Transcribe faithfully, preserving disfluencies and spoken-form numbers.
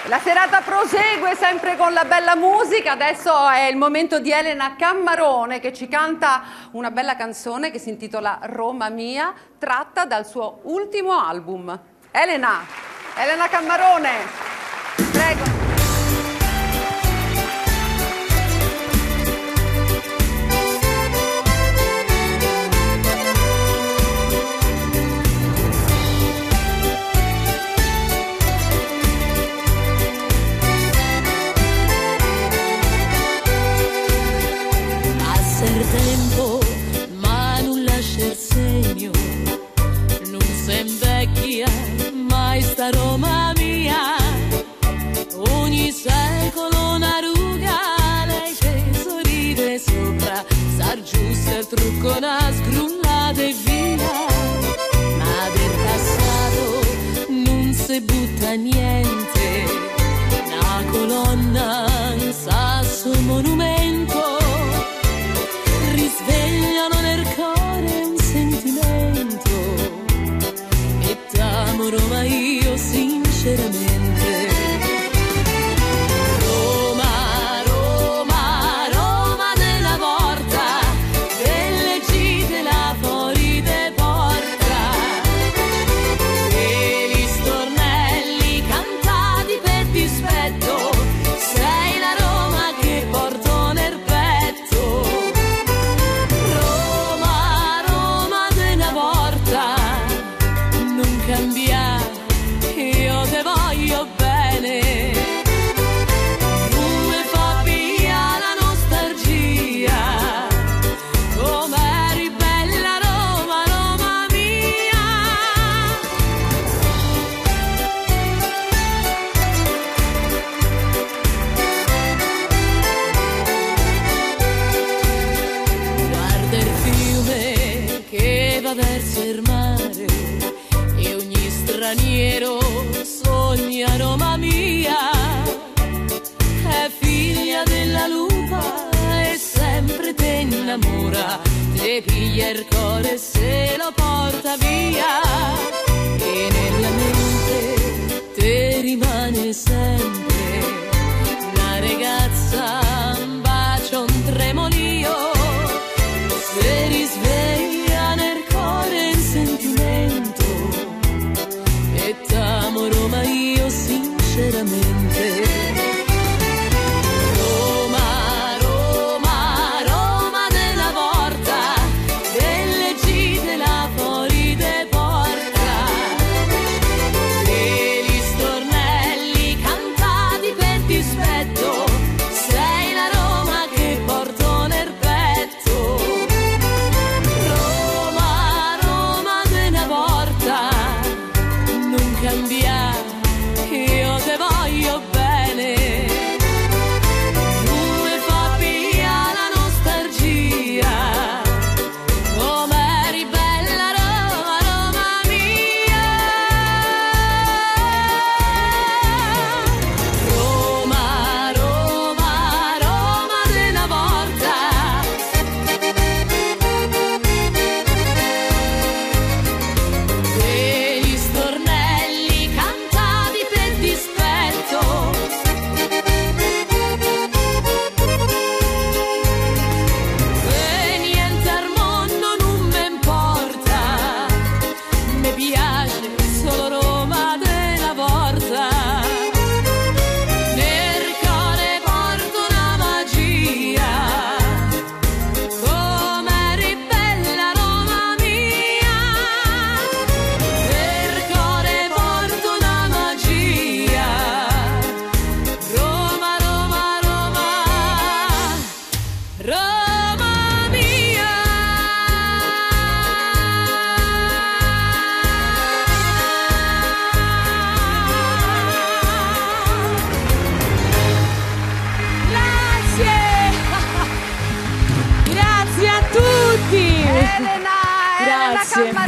La serata prosegue sempre con la bella musica, adesso è il momento di Elena Cammarone che ci canta una bella canzone che si intitola Roma Mia, tratta dal suo ultimo album. Elena, Elena Cammarone, prego. Tempo, ma non lascia il segno, non si invecchia mai sta Roma mia, ogni secolo una ruga, lei ci sorride sopra, sa giusto il trucco, una scrullata e via, ma del passato non si butta niente, una colonna sa suo monumento, risvegliano nel cuore un sentimento e t'amo Roma io sinceramente. Roma, Roma, Roma della porta, delle gite là fuori de porta, e gli stornelli cantati per dispetto, sei la Roma che porto nel petto. Io te voglio bene, come fa via la nostalgia, come eri bella Roma, Roma mia. Guarda il fiume che va verso il mare, straniero sogna Roma mia, è figlia della lupa e sempre te innamora, te piglia il cuore e se lo porta via, e nella mente te rimane sempre una ragazza, un bacio, un tremolio, se risveglia nel cuore il sentimento. E t'amo Roma io sinceramente. Roma, Roma, Roma della porta, delle gite là fuori de porta, e gli stornelli cantati per dispetto, sei la Roma che porto nel petto. Roma, Roma della porta, non cambiare, io te voglio bene, come fa via la nostalgia, come eri bella Roma, Roma mia. Roma, Roma, Roma della porta, e gli stornelli cantati per dispetto, e niente al mondo non mi importa, mi piace solo Roma della porta, nel cuore porto una magia, come eri bella Roma mia, nel cuore porto una magia, Roma, Roma, Roma, Roma mia. Grazie! Grazie a tutti! Elena, Elena Grazie. Cammarone.